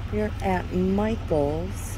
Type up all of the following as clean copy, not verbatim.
You're at Michael's.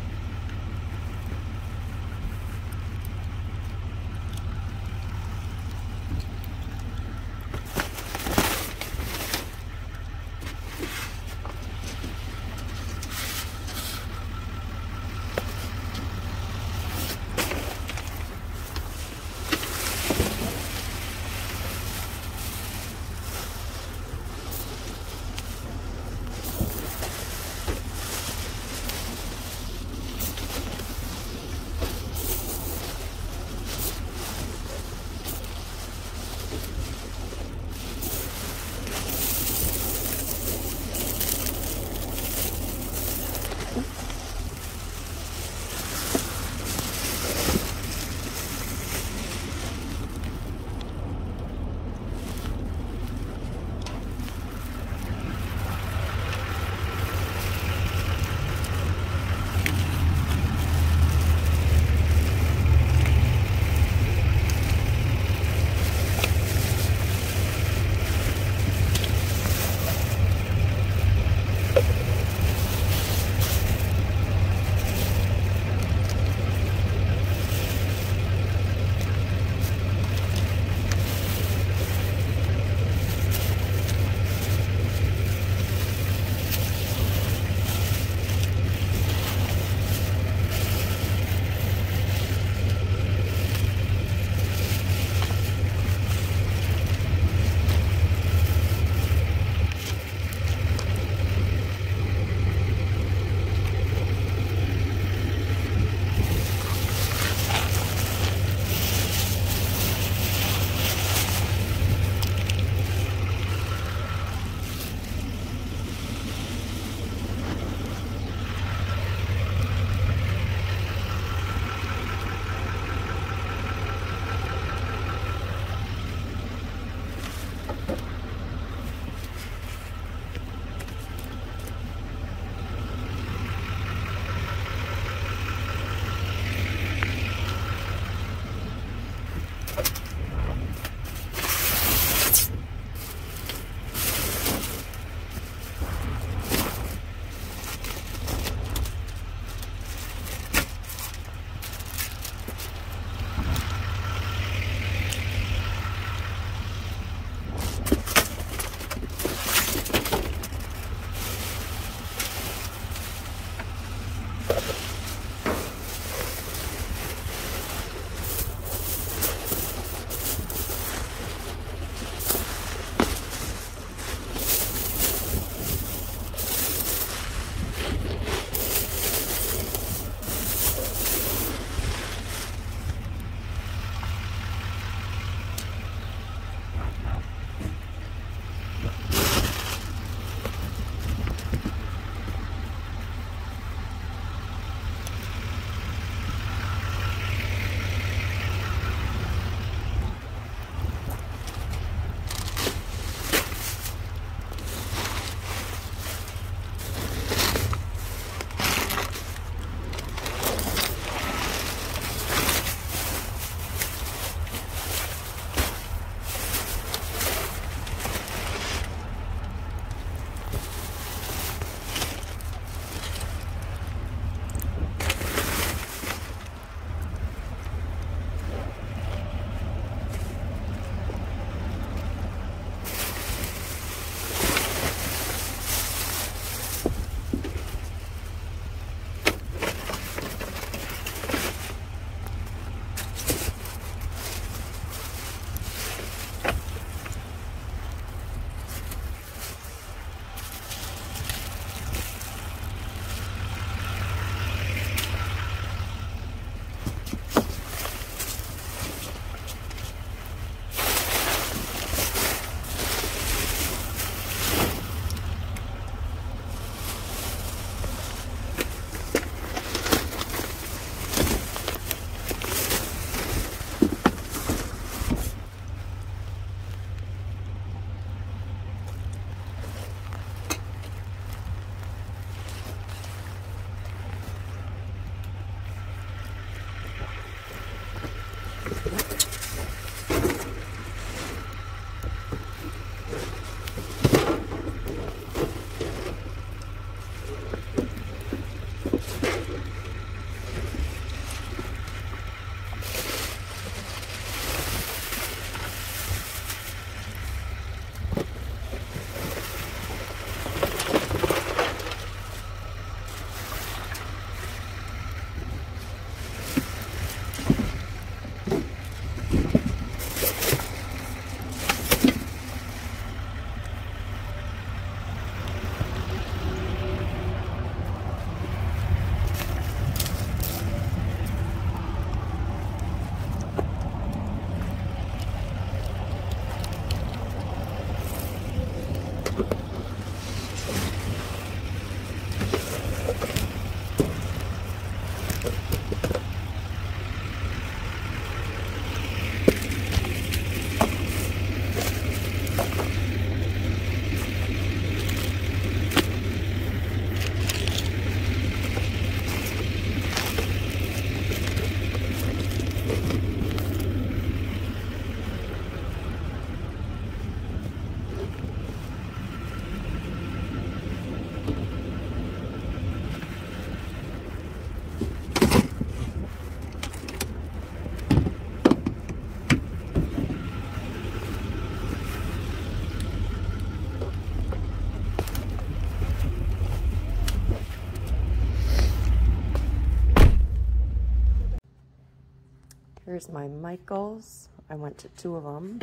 Here's my Michaels. I went to 2 of them.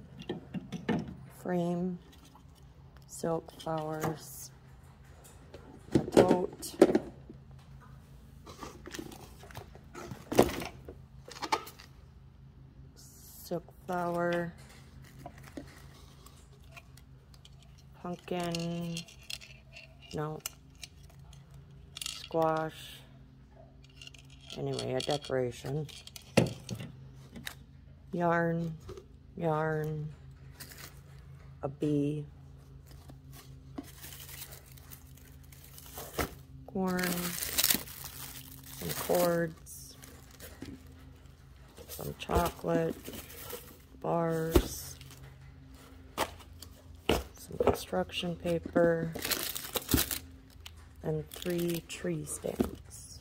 Frame, silk flowers, a tote, silk flower, pumpkin, no, squash, anyway, a decoration, yarn, a bee, corn, some cords, some chocolate, bars, some construction paper, and 3 tree stamps.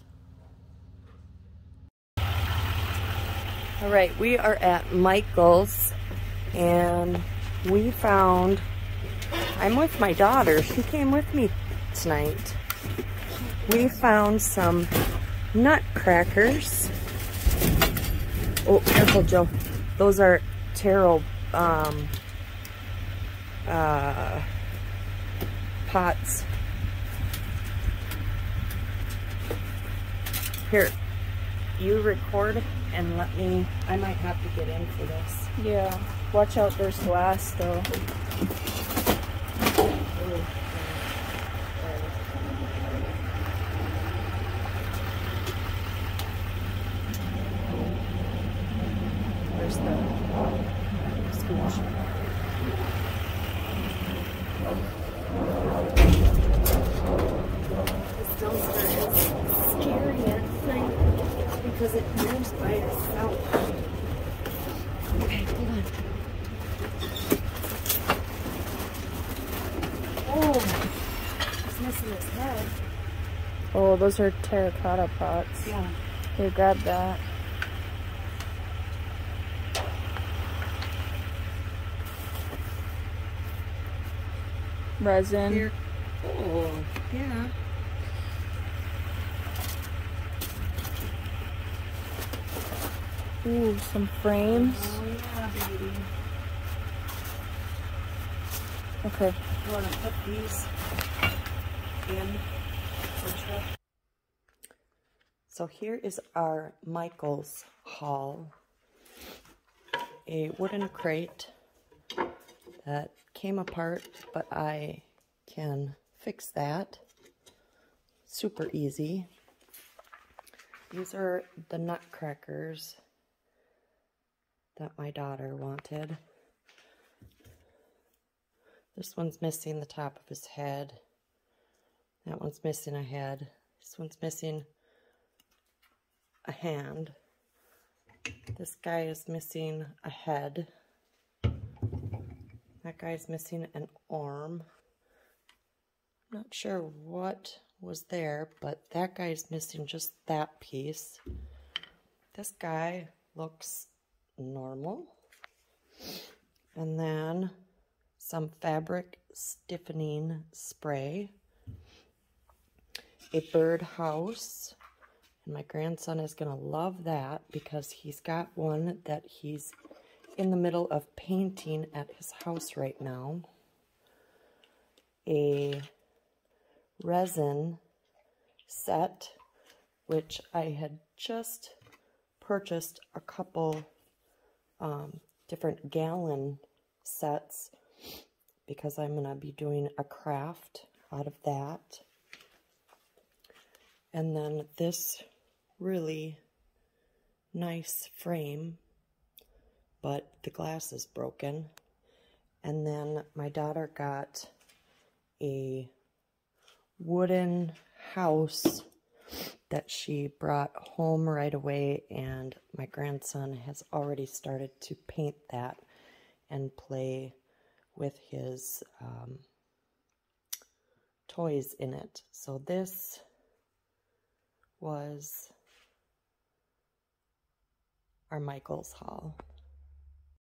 All right, we are at Michael's, and we found, I'm with my daughter, she came with me tonight. We found some nutcrackers. Oh, careful, Joe. Those are taro pots. Here, you record and let me, I might have to get in for this. Yeah, watch out, there's glass though. There's the scooch. This dumpster is scary at night because it moves by itself. Okay, hold on. Oh, he's missing his head. Oh, those are terracotta pots. Yeah. Here, grab that. Resin. Here. Oh, yeah. Ooh, some frames. Oh, yeah, baby. Okay. You want to put these in the truck? So here is our Michael's haul. A wooden crate that came apart, but I can fix that. Super easy. These are the nutcrackers that my daughter wanted. This one's missing the top of his head. That one's missing a head. This one's missing a hand. This guy is missing a head. That guy's missing an arm. Not sure what was there, but that guy's missing just that piece. This guy looks normal. And then some fabric stiffening spray, a birdhouse, and my grandson is going to love that because he's got one that he's in the middle of painting at his house right now. A resin set, which I had just purchased a couple different gallon sets because I'm going to be doing a craft out of that. And then this really nice frame, but the glass is broken. And then my daughter got a wooden house that she brought home right away, and my grandson has already started to paint that and play with his toys in it. So this was our Michael's haul.